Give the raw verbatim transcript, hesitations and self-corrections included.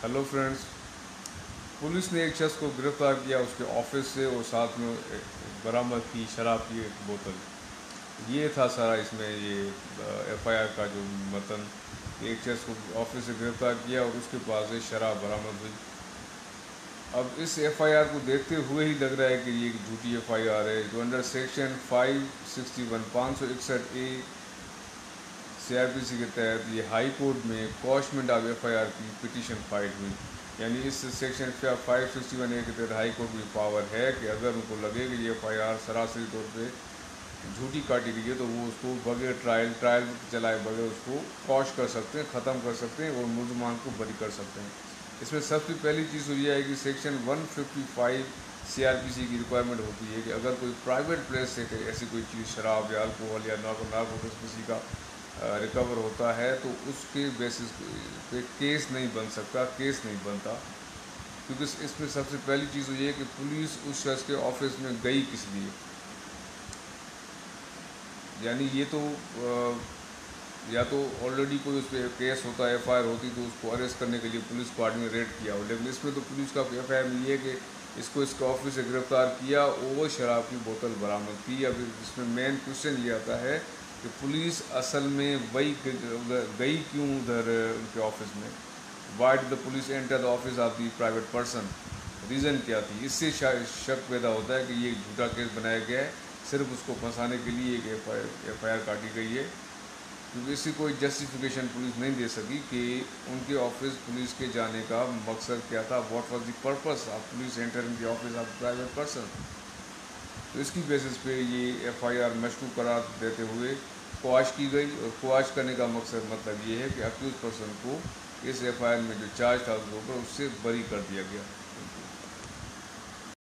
Hello friends, police ने एक शख्स को गिरफ्तार किया उसके ऑफिस से और साथ में बरामद की शराब की एक बोतल। ये था सारा इसमें ये एफआईआर का जो मतन। एक शख्स को ऑफिस से गिरफ्तार किया और उसके पास से शराब बरामद हुई। अब इस एफआईआर को देखते हुए ही लग रहा है कि ये एक झूठी एफआईआर है, जो under section five sixty one पाँच सौ इकसठ ए सीआरपीसी के तहत ये हाई कोर्ट में कॉशमेंट ऑफ एफआईआर की पिटीशन फाइल हुई। यानी इस section five sixty one A के तहत हाई कोर्ट की पावर है कि अगर उनको लगे कि ये एफआईआर सरासरी तौर पे झूठी काटी गई है तो वो उसको बगैर ट्रायल ट्रायल चलाए बगैर उसको कॉश कर सकते हैं, ख़त्म कर सकते हैं और मुलजमान को बरी कर सकते हैं। इसमें सबसे पहली चीज़ तो ये है कि section one fifty five CrPC की रिक्वायरमेंट होती है कि अगर कोई प्राइवेट प्लेस से ऐसी कोई चीज़ शराब या अल्कोहल या नार्कोटिक्स किसी का रिकवर होता है तो उसके बेसिस पे केस नहीं बन सकता, केस नहीं बनता। क्योंकि इसमें सबसे पहली चीज़ तो ये है कि पुलिस उस शख्स के ऑफिस में गई किस लिए। यानी ये तो या तो ऑलरेडी कोई उस पर केस होता है, एफ आई आर होती तो उसको अरेस्ट करने के लिए पुलिस पार्टी ने रेड किया हो, लेकिन इसमें तो पुलिस का एफ आई आर में ये है कि इसको इसके ऑफिस से गिरफ्तार किया और वो शराब की बोतल बरामद की। अब इसमें मेन क्वेश्चन ये आता है कि पुलिस असल में वही गई क्यों उधर उनके ऑफिस में। Why did the police enter the office of the private person, reason क्या थी। इससे शक पैदा होता है कि ये झूठा केस बनाया गया है, सिर्फ उसको फंसाने के लिए एक एफ आई आर काटी गई है। क्योंकि इसकी कोई जस्टिफिकेशन पुलिस नहीं दे सकी कि उनके ऑफिस पुलिस के जाने का मकसद क्या था, what was the purpose of police entering the office of private person. तो इसकी बेसिस पे ये एफ आई आर मशकूक करार देते हुए क्वाश की गई। और क्वाश करने का मकसद मतलब ये है कि अक्यूज पर्सन को इस एफ आई आर में जो चार्ज था उसके ऊपर उससे बरी कर दिया गया।